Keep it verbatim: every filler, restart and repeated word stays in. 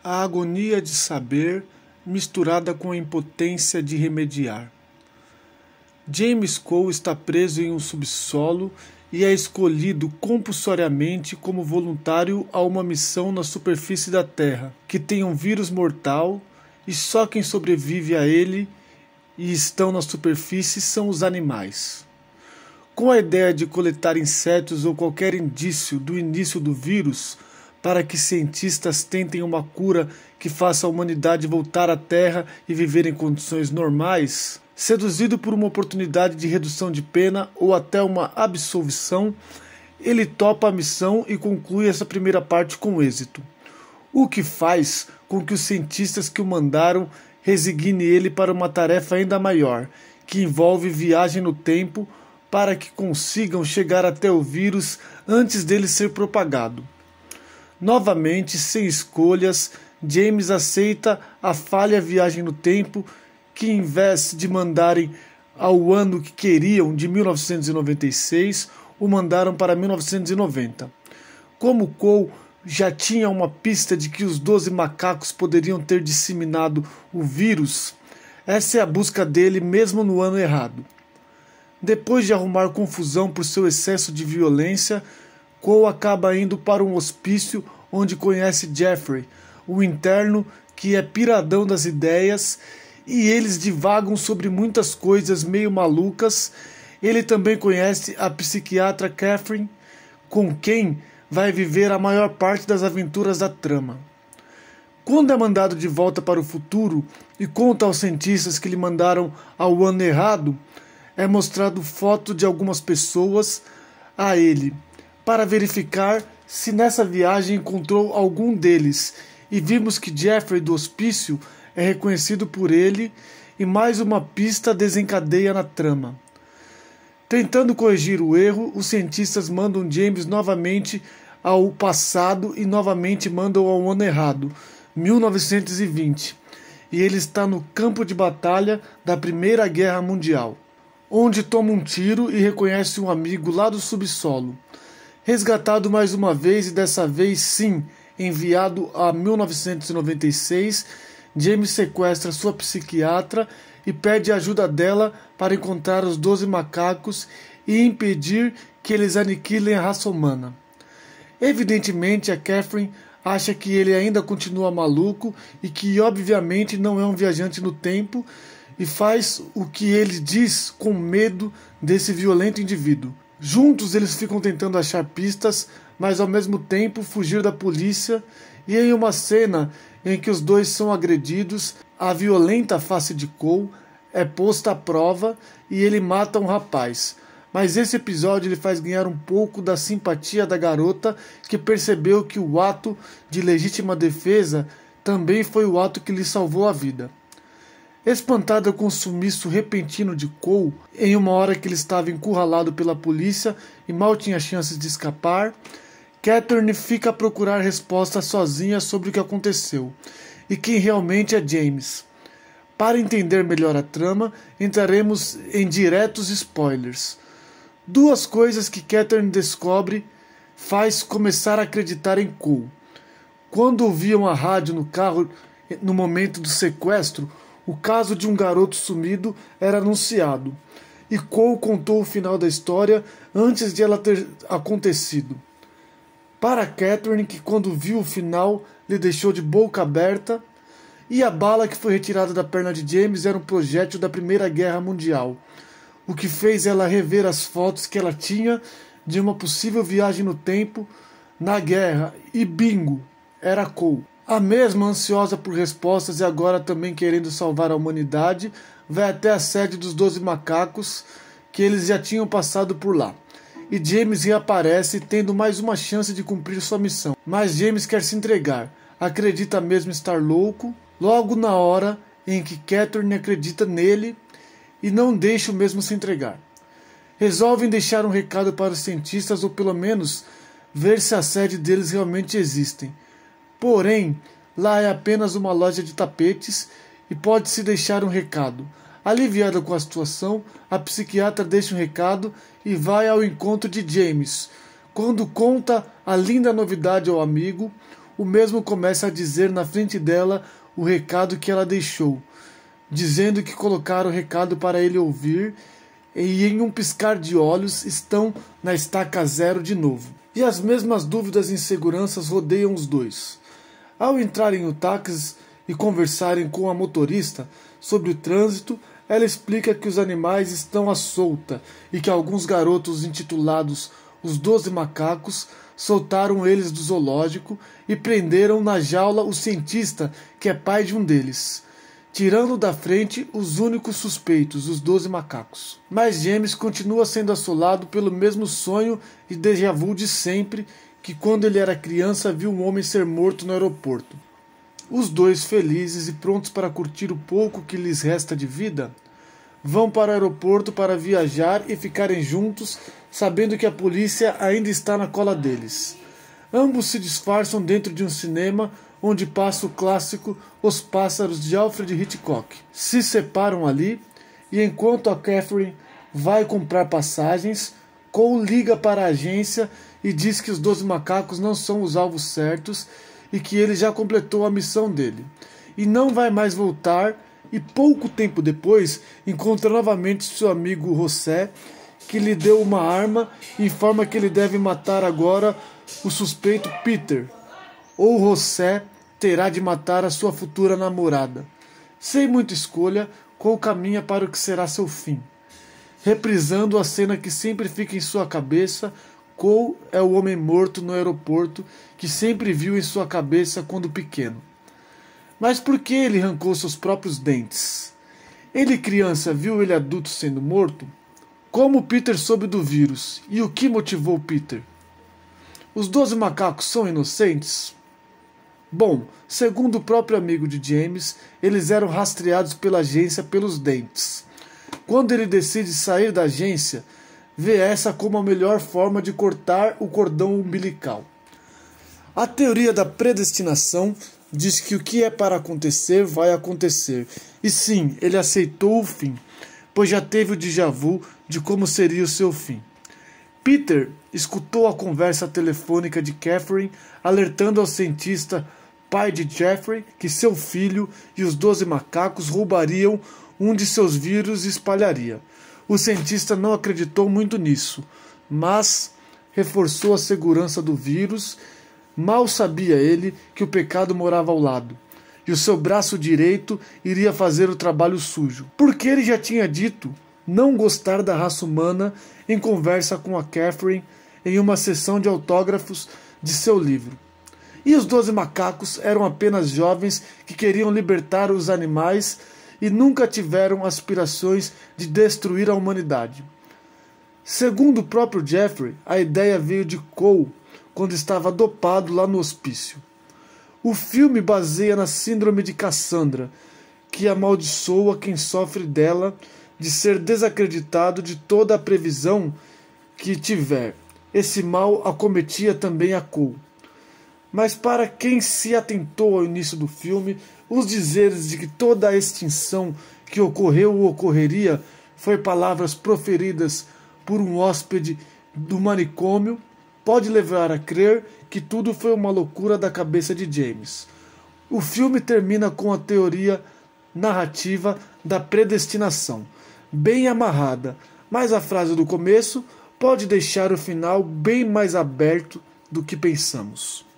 A agonia de saber, misturada com a impotência de remediar. James Cole está preso em um subsolo e é escolhido compulsoriamente como voluntário a uma missão na superfície da Terra, que tem um vírus mortal e só quem sobrevive a ele e estão na superfície são os animais. Com a ideia de coletar insetos ou qualquer indício do início do vírus, para que cientistas tentem uma cura que faça a humanidade voltar à Terra e viver em condições normais, seduzido por uma oportunidade de redução de pena ou até uma absolvição, ele topa a missão e conclui essa primeira parte com êxito, o que faz com que os cientistas que o mandaram resignem ele para uma tarefa ainda maior, que envolve viagem no tempo para que consigam chegar até o vírus antes dele ser propagado. Novamente, sem escolhas, James aceita a falha viagem no tempo que, em vez de mandarem ao ano que queriam, de mil novecentos e noventa e seis, o mandaram para mil novecentos e noventa. Como Cole já tinha uma pista de que os doze macacos poderiam ter disseminado o vírus, essa é a busca dele mesmo no ano errado. Depois de arrumar confusão por seu excesso de violência, Cole acaba indo para um hospício onde conhece Jeffrey, o interno que é piradão das ideias, e eles divagam sobre muitas coisas meio malucas. Ele também conhece a psiquiatra Catherine, com quem vai viver a maior parte das aventuras da trama. Quando é mandado de volta para o futuro e conta aos cientistas que lhe mandaram ao ano errado, é mostrado foto de algumas pessoas a ele, para verificar se nessa viagem encontrou algum deles, e vimos que Jeffrey do hospício é reconhecido por ele e mais uma pista desencadeia na trama. Tentando corrigir o erro, os cientistas mandam James novamente ao passado e novamente mandam ao ano errado, mil novecentos e vinte, e ele está no campo de batalha da Primeira Guerra Mundial, onde toma um tiro e reconhece um amigo lá do subsolo. Resgatado mais uma vez e dessa vez sim enviado a mil novecentos e noventa e seis, James sequestra sua psiquiatra e pede a ajuda dela para encontrar os doze macacos e impedir que eles aniquilem a raça humana. Evidentemente, a Catherine acha que ele ainda continua maluco e que obviamente não é um viajante no tempo e faz o que ele diz com medo desse violento indivíduo. Juntos eles ficam tentando achar pistas, mas ao mesmo tempo fugir da polícia, e em uma cena em que os dois são agredidos, a violenta face de Cole é posta à prova e ele mata um rapaz. Mas esse episódio lhe faz ganhar um pouco da simpatia da garota, que percebeu que o ato de legítima defesa também foi o ato que lhe salvou a vida. Espantada com o sumiço repentino de Cole, em uma hora que ele estava encurralado pela polícia e mal tinha chances de escapar, Catherine fica a procurar respostas sozinha sobre o que aconteceu e quem realmente é James. Para entender melhor a trama, entraremos em diretos spoilers. Duas coisas que Catherine descobre faz começar a acreditar em Cole. Quando ouviam a rádio no carro no momento do sequestro, o caso de um garoto sumido era anunciado, e Cole contou o final da história antes de ela ter acontecido. Para Catherine, que quando viu o final lhe deixou de boca aberta, e a bala que foi retirada da perna de James era um projétil da Primeira Guerra Mundial, o que fez ela rever as fotos que ela tinha de uma possível viagem no tempo na guerra, e bingo, era Cole. A mesma, ansiosa por respostas e agora também querendo salvar a humanidade, vai até a sede dos doze macacos, que eles já tinham passado por lá. E James reaparece, tendo mais uma chance de cumprir sua missão. Mas James quer se entregar, acredita mesmo estar louco, logo na hora em que Catherine acredita nele e não deixa o mesmo se entregar. Resolvem deixar um recado para os cientistas, ou pelo menos ver se a sede deles realmente existem. Porém, lá é apenas uma loja de tapetes e pode-se deixar um recado. Aliviada com a situação, a psiquiatra deixa um recado e vai ao encontro de James. Quando conta a linda novidade ao amigo, o mesmo começa a dizer na frente dela o recado que ela deixou, dizendo que colocaram o recado para ele ouvir, e em um piscar de olhos estão na estaca zero de novo. E as mesmas dúvidas e inseguranças rodeiam os dois. Ao entrarem no táxi e conversarem com a motorista sobre o trânsito, ela explica que os animais estão à solta e que alguns garotos intitulados Os Doze Macacos soltaram eles do zoológico e prenderam na jaula o cientista que é pai de um deles, tirando da frente os únicos suspeitos, os Doze Macacos. Mas James continua sendo assolado pelo mesmo sonho e déjà vu de sempre, que quando ele era criança viu um homem ser morto no aeroporto. Os dois, felizes e prontos para curtir o pouco que lhes resta de vida, vão para o aeroporto para viajar e ficarem juntos, sabendo que a polícia ainda está na cola deles. Ambos se disfarçam dentro de um cinema onde passa o clássico Os Pássaros de Alfred Hitchcock. Se separam ali e enquanto a Catherine vai comprar passagens, Cole liga para a agência e diz que os Doze Macacos não são os alvos certos e que ele já completou a missão dele e não vai mais voltar, e pouco tempo depois encontra novamente seu amigo José, que lhe deu uma arma e informa que ele deve matar agora o suspeito Peter, ou José terá de matar a sua futura namorada. Sem muita escolha, Cole caminha para o que será seu fim. Reprisando a cena que sempre fica em sua cabeça, Cole é o homem morto no aeroporto que sempre viu em sua cabeça quando pequeno. Mas por que ele arrancou seus próprios dentes? Ele, criança, viu ele adulto sendo morto? Como Peter soube do vírus? E o que motivou Peter? Os Doze Macacos são inocentes? Bom, segundo o próprio amigo de James, eles eram rastreados pela agência pelos dentes. Quando ele decide sair da agência, vê essa como a melhor forma de cortar o cordão umbilical. A teoria da predestinação diz que o que é para acontecer vai acontecer. E sim, ele aceitou o fim, pois já teve o déjà vu de como seria o seu fim. Peter escutou a conversa telefônica de Catherine, alertando ao cientista, pai de Jeffrey, que seu filho e os Doze Macacos roubariam um de seus vírus e espalharia. O cientista não acreditou muito nisso, mas reforçou a segurança do vírus. Mal sabia ele que o pecado morava ao lado, e o seu braço direito iria fazer o trabalho sujo, porque ele já tinha dito não gostar da raça humana em conversa com a Catherine em uma sessão de autógrafos de seu livro. E os Doze Macacos eram apenas jovens que queriam libertar os animais e nunca tiveram aspirações de destruir a humanidade. Segundo o próprio Jeffrey, a ideia veio de Cole, quando estava dopado lá no hospício. O filme baseia na síndrome de Cassandra, que amaldiçoa quem sofre dela de ser desacreditado de toda a previsão que tiver. Esse mal acometia também a Cole. Mas para quem se atentou ao início do filme, os dizeres de que toda a extinção que ocorreu ou ocorreria foi palavras proferidas por um hóspede do manicômio, pode levar a crer que tudo foi uma loucura da cabeça de James. O filme termina com a teoria narrativa da predestinação, bem amarrada, mas a frase do começo pode deixar o final bem mais aberto do que pensamos.